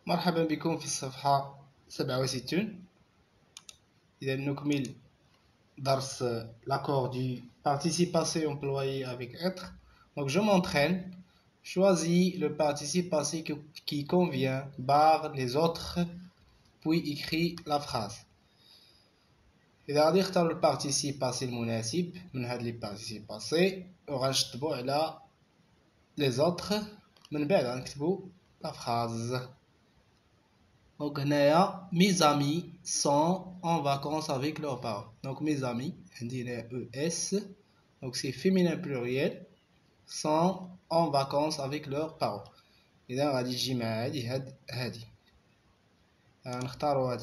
مرحبا بكم في الصفحة 67. إذا نكمل درس l'accord du participe passé employé avec être. Donc je m'entraîne, choisis le participe passé qui convient, barre les autres, puis écris la phrase. إذا غادي نختار البارتيسيب باسي المناسب من هاد لي بارتيسيب باسي وغنشطبو على les autres من بعد غنكتبو la phrase. Donc, mes amis sont en vacances avec leurs parents. Donc, mes amis, on dirait ES. Donc, c'est féminin pluriel. Sont en vacances avec leurs parents. إذا غادي تجي مع هادي. نختاروا هاد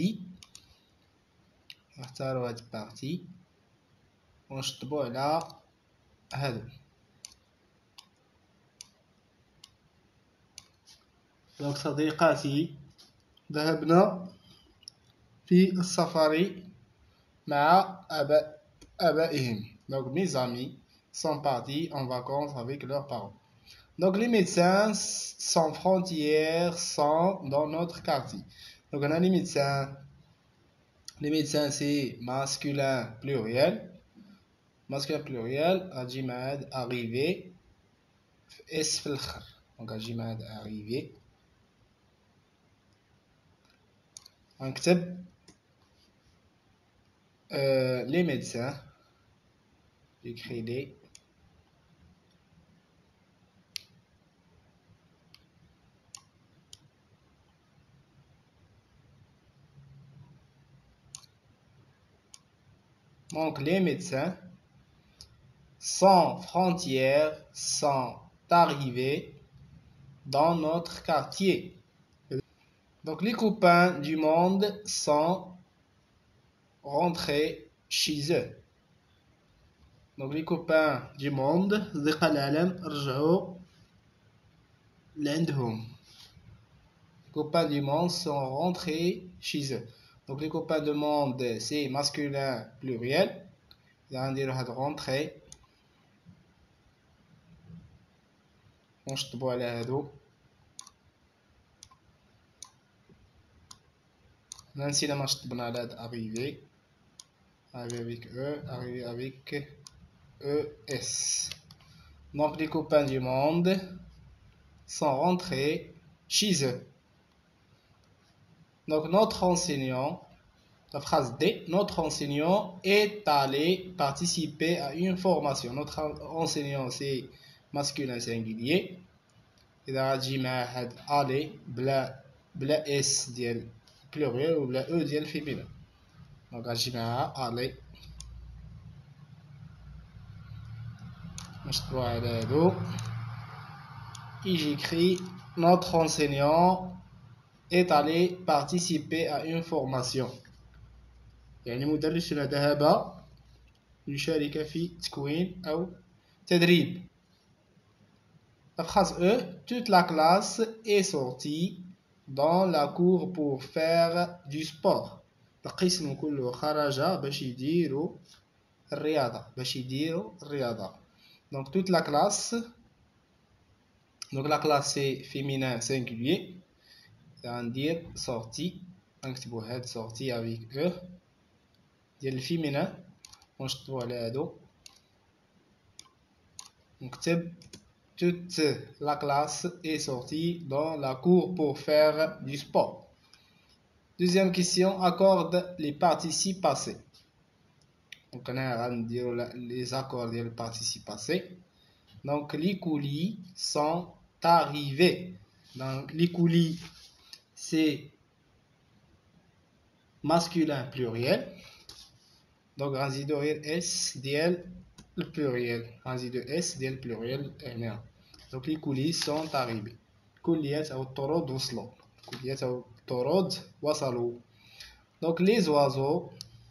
البارتي. ونشطبوا على هادو. Donc, صديقاتي ذهبنا في السفر مع آبائهم. Donc mes amis sont partis en vacances avec leurs parents. Donc les médecins sans frontières sont dans notre quartier. Donc on a les médecins. Les médecins c'est masculin pluriel. Masculin pluriel. Ajimad arrivé. Es donc Ajimad arrivé. نكتب les médecins, j'écris les donc les médecins sans frontières sont arrivés dans notre quartier. Donc les copains du monde sont rentrés chez eux. Donc les copains du monde أصدقاء العالم رجعوا لعندهم. Les copains du monde sont rentrés chez eux. Donc les copains du monde c'est masculin pluriel. غنديرو هاد rentrée. ونشطبو على هادو. نسينا ما شطبنا على هاد arrivé. Arrivé avec E, arrivé avec ES. Donc les copains du monde sont rentrés chez eux. Donc notre enseignant, la phrase D, notre enseignant est allé participer à une formation. Notre enseignant c'est masculin singulier. إذا غتجي مع هاد aller بلا S ديال pluriel ou بلا E ديال féminin. Donc غتجي معها aller. نشطبو على هادو. Et j'écris notre enseignant est allé participer à une formation. يعني مدرسنا ذهب ليشارك في تكوين أو تدريب. La phrase E, toute la classe est sortie dans la cour pour faire du sport. القسم كله خرج باش يديروا الرياضة. Donc toute la classe. Donc la classe c'est féminin singulier. C'est-à-dire sortie. نكتبو هاد sortie avec E. ديال الفيمينان ونشطبو على هادو. نكتب toute la classe est sortie dans la cour pour faire du sport. Deuxième question, accorde les participes passés. Donc on a les accords des participes passés. Donc les colis sont arrivés. Donc les colis c'est masculin pluriel. Donc غنزيدو غير S ديال البلوريال. غنزيدو S ديال البلوريال هنا. Donc les colis sont arrivés. كليات أو الطرود وصلوا. كليات أو الطرود وصلوا. Donc les oiseaux.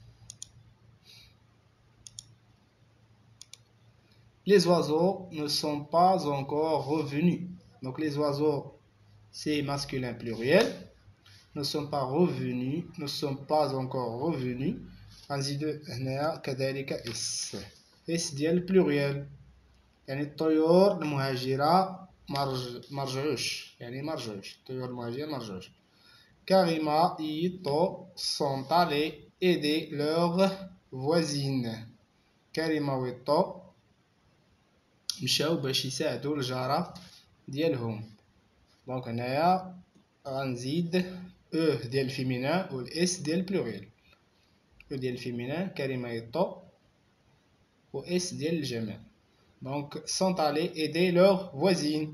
Les oiseaux ne sont pas encore revenus. Donc les oiseaux c'est masculin pluriel. Ne sont pas revenus. Ne sont pas encore revenus. غنزيدو هنا كذلك S ديال البلوريال. يعني الطيور المهاجرة مرجعوش يعني مرجعوش toujours المواجهة مرجعوش. Karima et Ito sont allés aider leur voisine. Karima و Ito مشاو باش يساعدوا الجارة ديالهم. دونك هنايا غنزيد او ديال الفيمينان و الاس ديال البلوريال. او ديال الفيمينان كريمة يطو و اس ديال الجمع. دونك sont allés aider leur voisine.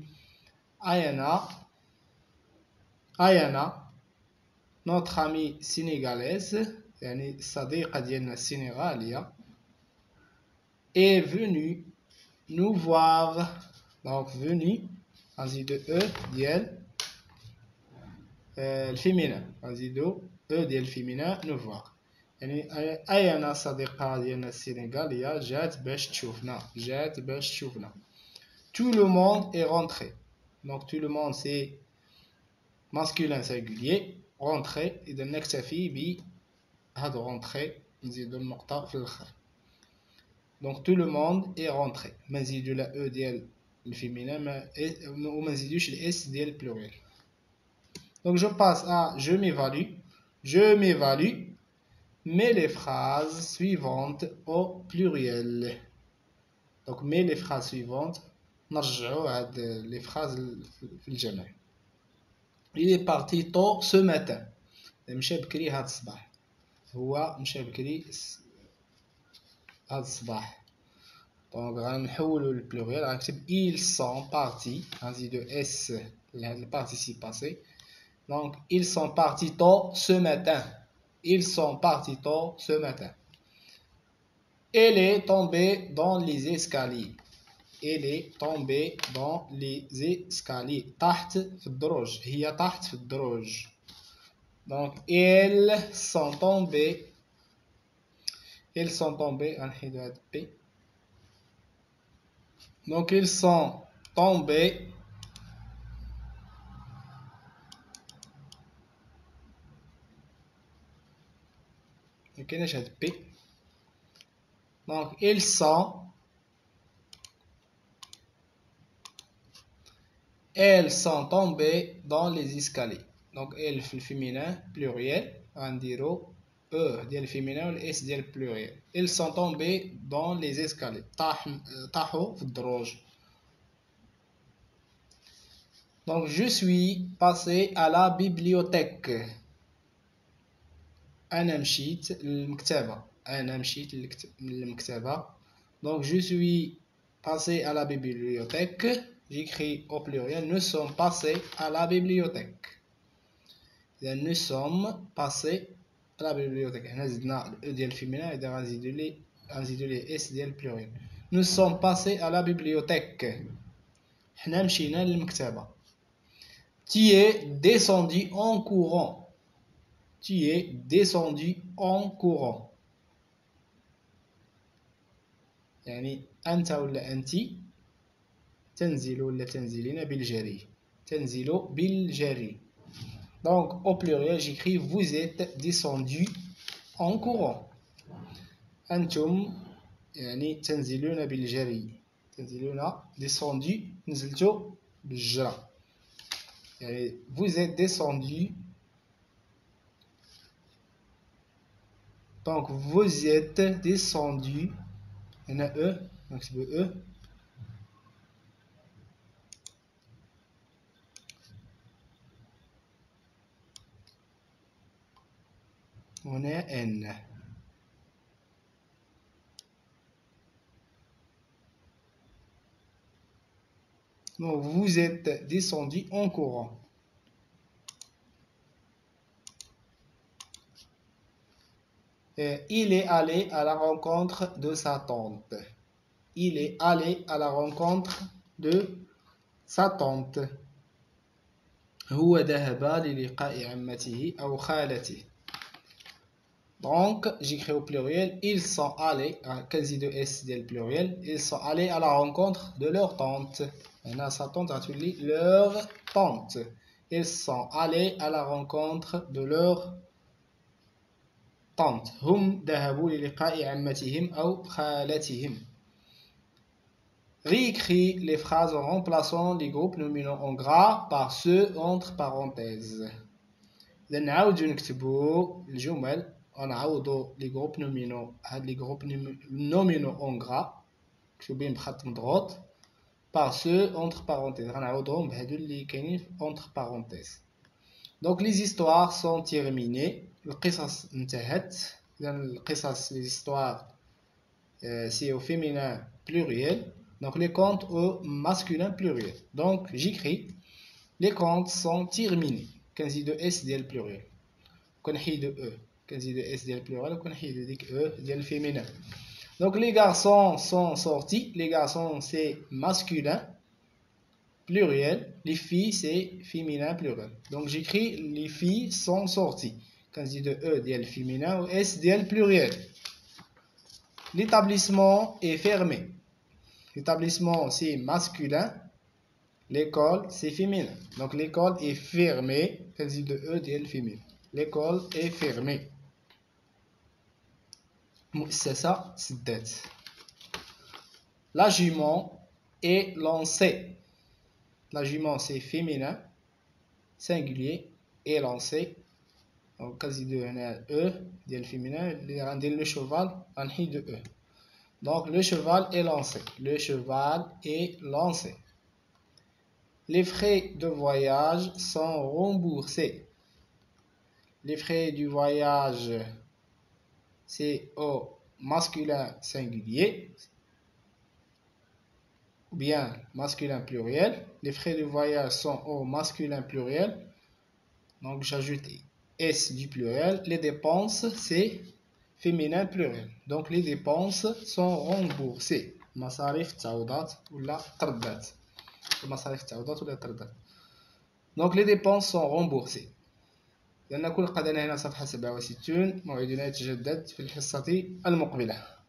Ayana notre amie sénégalaise يعني الصديقة ديالنا السنغالية est venue nous voir. donc venue غنزيدو او ديال الفيمينان غنزيدو او ديال الفيمينان nous voir. يعني أيانا الصديقة ديالنا السنغالية جات باش تشوفنا tout le monde est rentré. donc tout le monde c'est masculin singulier. rentré إذا نكتفي بهاد rentré نزيدو النقطة في الآخر. donc tout le monde est rentré ما نزيدو لا او ديال الفيمينان وما نزيدوش الاس ديال البلوريال. donc je passe à je m'évalue mets les phrases suivantes au pluriel. donc mets les phrases suivantes نرجعو هاد les phrases في الجمع. il est parti tôt ce matin. مشى بكري هاد الصباح. هو مشى بكري هاد الصباح. دونك غنحولو للبلوريال غنكتب ils sont partis غنزيدو اس لهاد البارتيسيب باسي. donc ils sont partis tôt ce matin. ils sont partis tôt ce matin. elle est tombée dans les escaliers. elle est tombée dans les escaliers. تحت في الدروج. هي تحت في الدروج. donc elles sont tombées غنحيدو هاد بي. donc ils sont tombés مكايناش هاد بي. donc ils sont elles sont tombées dans les escaliers. donc elles في الفيمينان pluriel غنديرو او ديال الفيمينان و الاس ديال البلوريال. elles sont tombées dans les escaliers طاحوا في الدروج. donc je suis passé à la bibliothèque. أنا مشيت للمكتبة. donc je suis passé à la bibliothèque. j'écris au pluriel nous sommes passés à la bibliothèque. إذا nous sommes passés à la bibliothèque. هنا زدنا الاو ديال الفيمينان إذا غنزيدو ليه اس ديال البلوريال. nous sommes passés à la bibliothèque. حنا مشينا للمكتبة. tu es descendu en courant. tu es descendu en courant. يعني أنت ولا أنتِ تنزل ولا تنزلين بالجري. تنزل بالجري. donc au pluriel j'écris vous êtes descendu en courant. أنتم يعني تنزلون بالجري. تنزلون descendu نزلتو بالجرة. يعني vous êtes descendu. donc vous êtes descendu. هنا E نكتبو E. هنا N. donc vous êtes descendu en courant. il est allé à la rencontre de sa tante. il est allé à la rencontre de sa tante. هو ذهب للقاء عمته أو خالته. donc j'écris au pluriel ils sont allés كنزيدو اس ديال pluriel. ils sont allés à la rencontre de leur tante. هنا sa tante غتولي leur tante. ils sont allés à la rencontre de leur tante. هم ذهبوا للقاء عمتهم أو خالتهم. Réécris les phrases en remplaçant les groupes nominaux en gras par ceux entre parenthèses. إذا نعاودو نكتبو الجمل ونعوضو les groupes nominaux هاد les groupes nominaux en gras مكتوبين بخط مضغوط par ceux entre parenthèses. غنعوضوهم بهادو اللي كاينين entre parenthèses. Donc les histoires sont terminées. القصص انتهت. إذا القصص les histoires c'est au féminin pluriel. Donc les contes au masculin pluriel. Donc j'écris les contes sont terminés. كنزيدو اس ديال pluriel. كنحيدو e. كنزيدو s ديال pluriel وكنحيدو ديك e ديال féminin. Donc les garçons sont sortis. Les garçons c'est masculin pluriel. Les filles c'est féminin pluriel. Donc j'écris les filles sont sorties. كنزيدو e ديال féminin و s ديال pluriel. L'établissement est fermé. L'établissement c'est masculin. L'école c'est féminin. Donc l'école est fermée. كنزيدو e ديال féminin. L'école est fermée. مؤسسة سدات. La jument est lancée. La jument c'est féminin singulier et lancé. Donc كنزيدو هنا e ديال féminin اللي غندير le cheval غنحيدو e. Donc le cheval est lancé. Le cheval est lancé. Les frais de voyage sont remboursés. Les frais du voyage, c'est au masculin singulier ou bien masculin pluriel. Les frais de voyage sont au masculin pluriel. Donc j'ajoute S du pluriel. Les dépenses, c'est féminin pluriel. Donc les dépenses sont remboursées. مصاريف التعويضات ولا تردات. مصاريف التعويضات ولا تردات. Donc les dépenses sont remboursées. لأن كل قدنا هنا صفحة 67. موعدنا يتجدد في الحصة المقبلة.